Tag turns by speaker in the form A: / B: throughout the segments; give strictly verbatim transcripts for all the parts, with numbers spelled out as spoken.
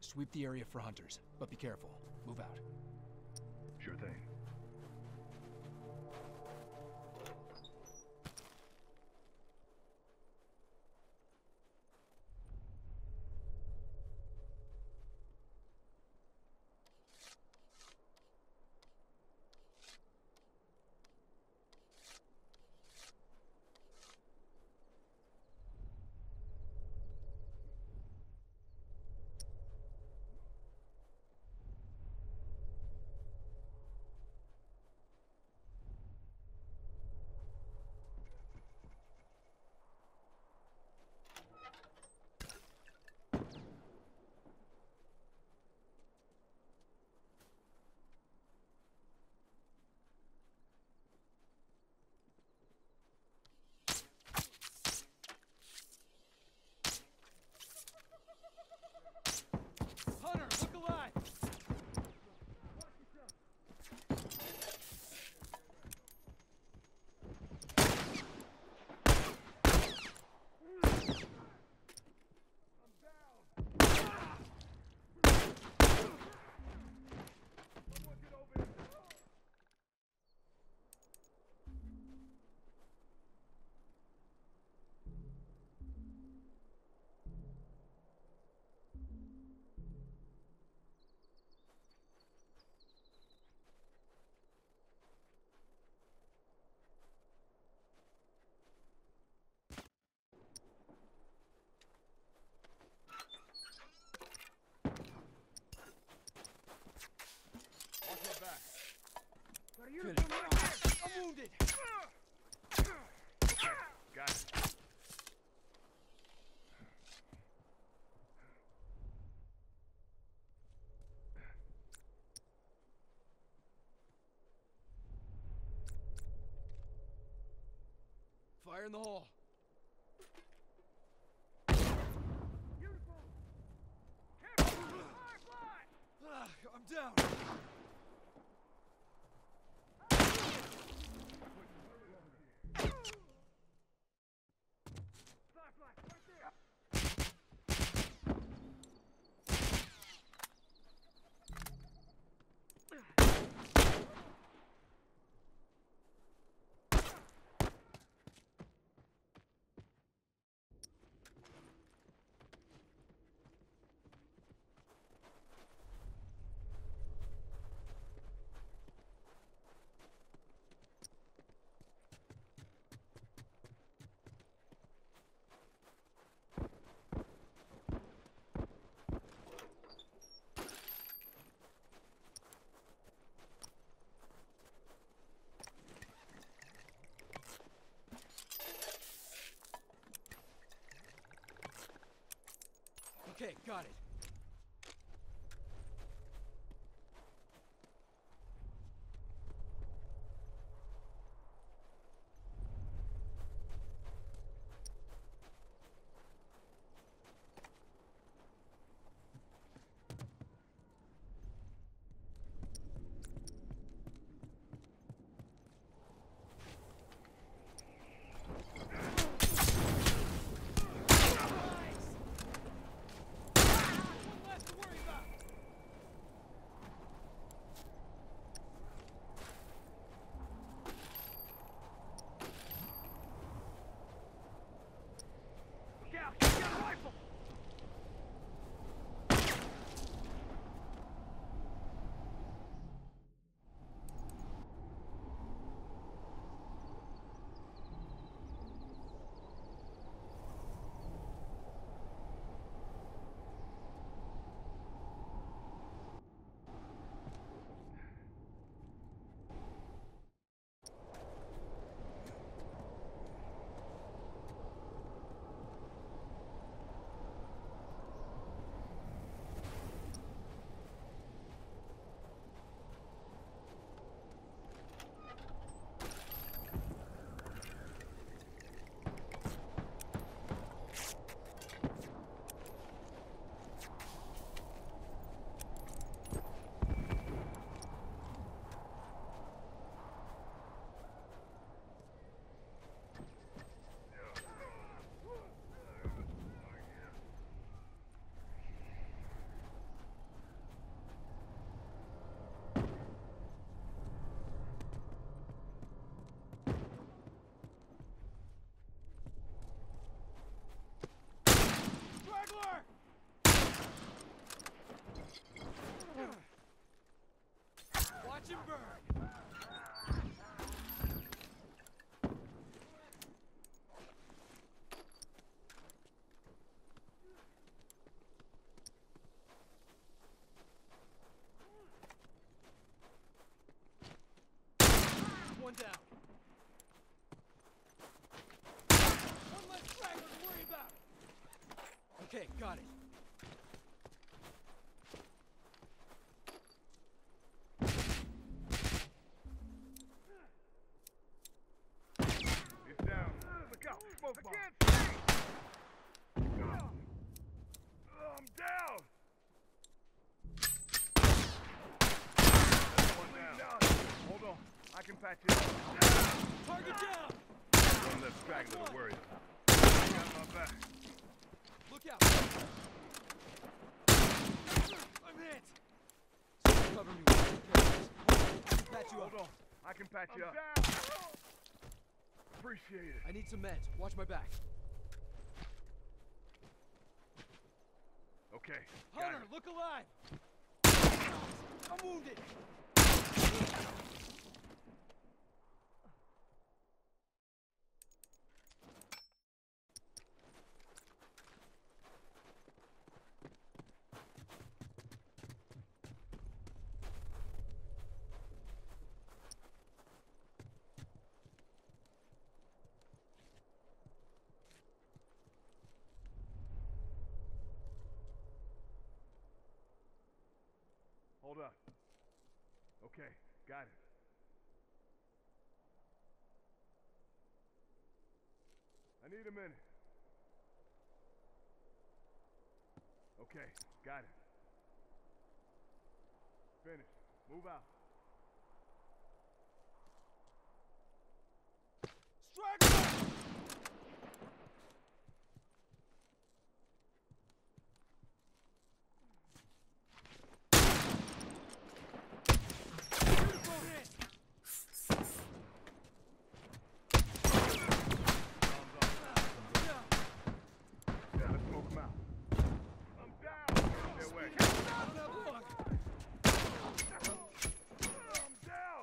A: Sweep the area for hunters, but be careful. Move out.
B: Sure thing.
A: Hunter, look alive! Finish. I'm wounded!
B: Got it.
A: Fire in the hole.
C: Beautiful. Careful. Firefly.
A: Ah, I'm down. Okay, got it.
B: Smoke
C: I
B: bomb.
C: can't see!
B: Oh, I'm down. One down. Hold on. I can patch it up.
A: Target down!
B: One less straggler to worry about. I got my back.
A: Look out! I'm hit! Cover me with your parents. I can patch you
B: Hold
A: up.
B: on. I can patch you
C: I'm
B: up.
C: down!
B: Appreciate it.
A: I need some meds. Watch my back.
B: Okay. Got
A: Hunter,
B: it.
A: look alive! I'm wounded!
B: Hold up. Okay. Got it. I need a minute. Okay. Got it. Finish. Move out.
A: Straggler! Beautiful hit!
B: Yeah, let's smoke them out. I'm down. Get in their way.
A: I don't have long.
B: I'm down.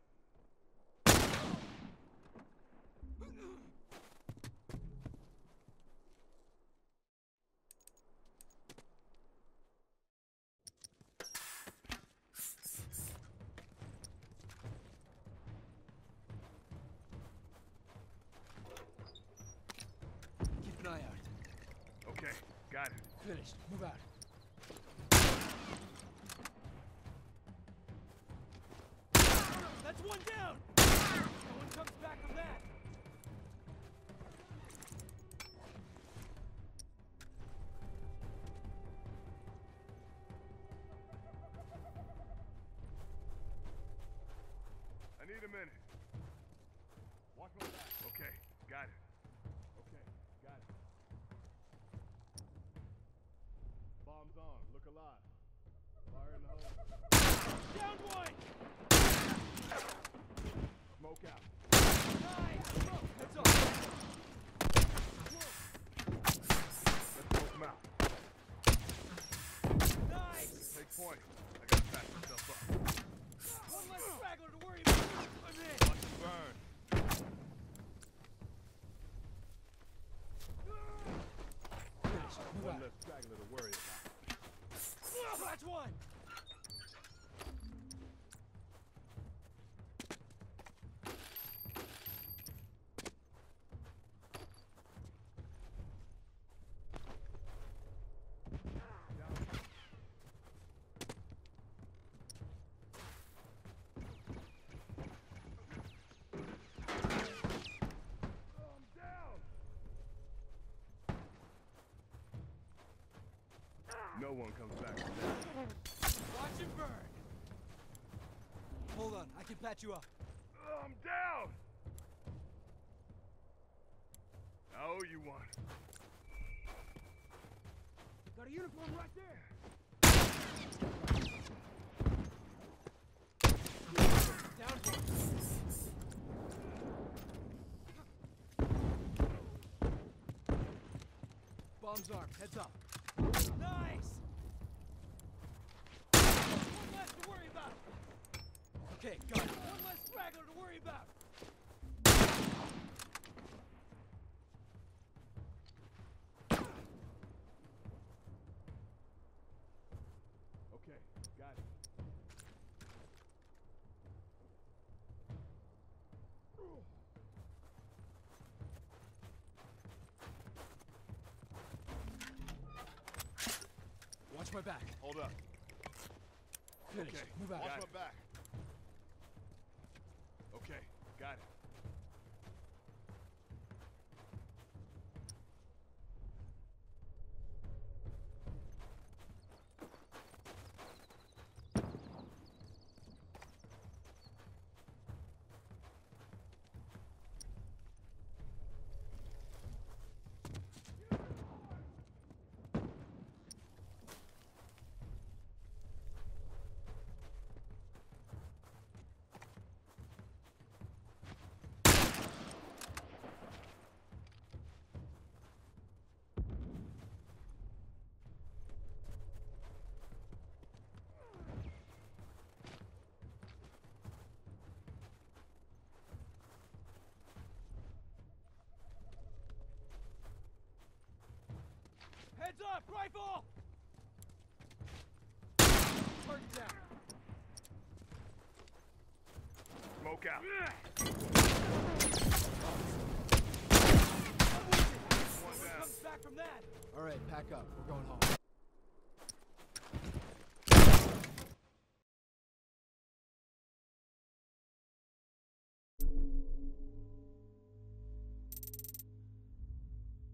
A: Keep an eye out.
B: Okay. Got it.
A: Finished. Move out. That's one down! No one comes back from that!
B: I need a minute. Watch my back. Okay. Got it. Okay. Got it. Bombs on. Look alive. Fire in the hole.
A: Down one!
B: Smoke out.
A: Nice! Smoke! Heads up!
B: Let's smoke them out.
A: Nice!
B: Take point. I gotta patch myself up.
A: One less straggler to worry about! I'm in!
B: Watch them burn.
A: Finished. Move
B: One
A: out.
B: less straggler to worry about.
A: That's one!
B: I'm down. No one comes back from that.
A: Watch him burn! Hold on, I can patch you up.
B: I'm down. I owe you one.
A: Got a uniform right there! Down one. Bomb's armed, heads up. Nice! One less to worry about. Okay, got it. One less straggler to worry about.
B: Okay, got it.
A: Watch my back.
B: Hold up.
A: Finished.
B: Okay,
A: Move out.
B: watch my back. Okay, got it.
A: Heads up! Rifle! Target down.
B: Smoke out. One down.
A: Comes back from that. All right, pack up. We're going home.